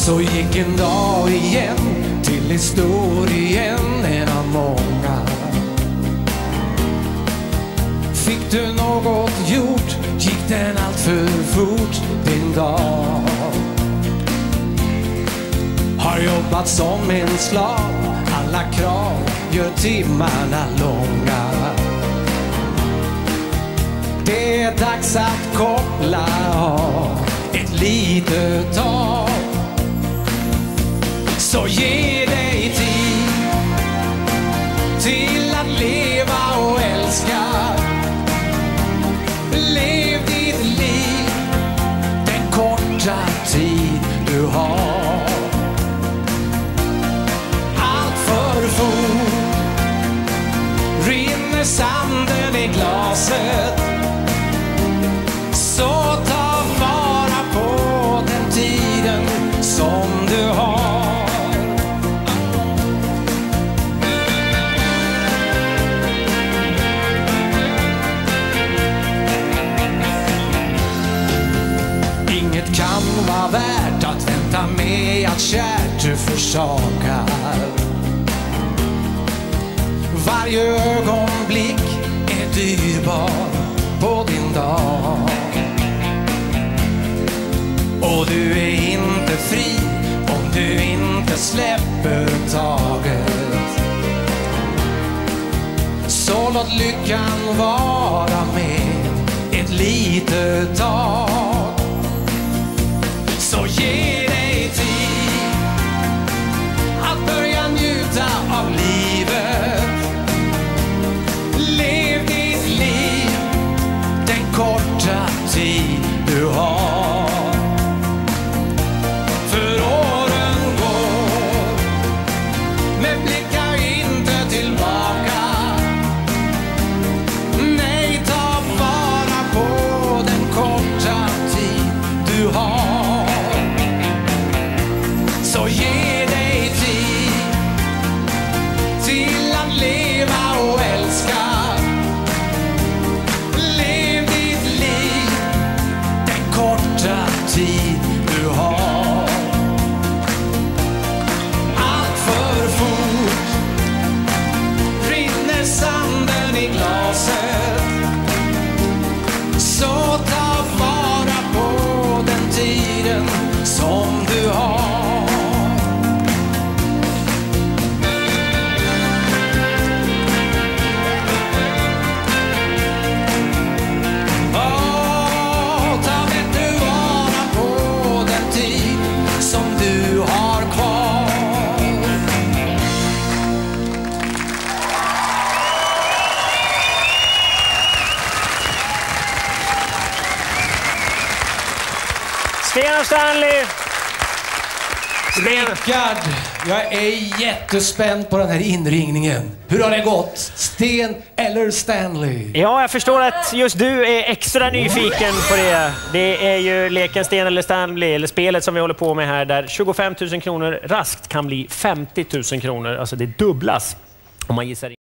Så gick en dag igen till historien, en av många. Fick du något gjort, gick den allt för fort din dag. Har jobbat som en slav, alla krav gör timmarna långa. Det är dags att koppla av ett litet tag. Så ge dig tid till att leva och älska. Lev ditt liv den korta tid du har. Allt för fort rinner sanden i glaset. Så ta vara på den tiden som du har. Inget kan vara värt att vänta med att kärt du försakar. Varje ögonblick är dyrbar på din dag. Och du är inte fri om du inte släpper taget. Så låt lyckan vara med ett litet tag. Så ge dig tid att börja njuta av livet. Lev ditt liv den korta tid du har. För åren går, men blicka inte tillbaka. Nej, ta vara på den korta tid du har. Så ge dig tid till att leva och älska. Lev ditt liv den korta tid du har. Allt för fort rinner sanden i glaset. Så ta vara på den tiden som du har. Sten och Stanley. Rickard, jag är jättespänd på den här inringningen. Hur har det gått? Sten eller Stanley? Ja, jag förstår att just du är extra nyfiken på det. Det är ju leken Sten eller Stanley, eller spelet som vi håller på med här, där 25 000 kronor raskt kan bli 50 000 kronor. Alltså det dubblas om man gissar in.